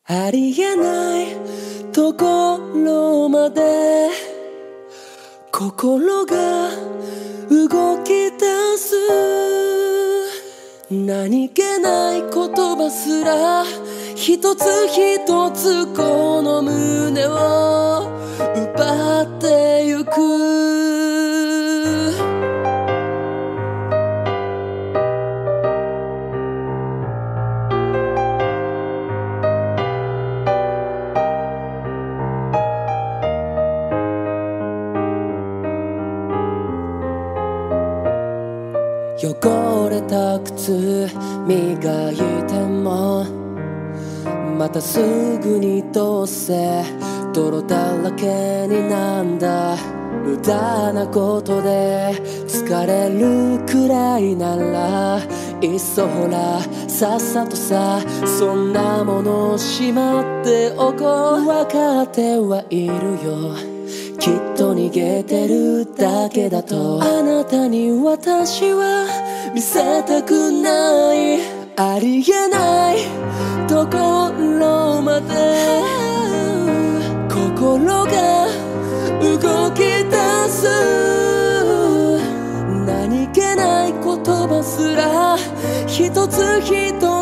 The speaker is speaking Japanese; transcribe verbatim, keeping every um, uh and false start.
ありえないところまで心が動き出す。何気ない言葉すら一つ一つこの胸を奪ってゆく。汚れた靴磨いてもまたすぐにどうせ泥だらけになんだ。無駄なことで疲れるくらいならいっそほらさっさとさそんなものをしまっておこう。分かってはいるよきっと逃げてるだけだと。あなたに私は見せたくない。ありえないところまで心が動き出す。何気ない言葉すら一つ一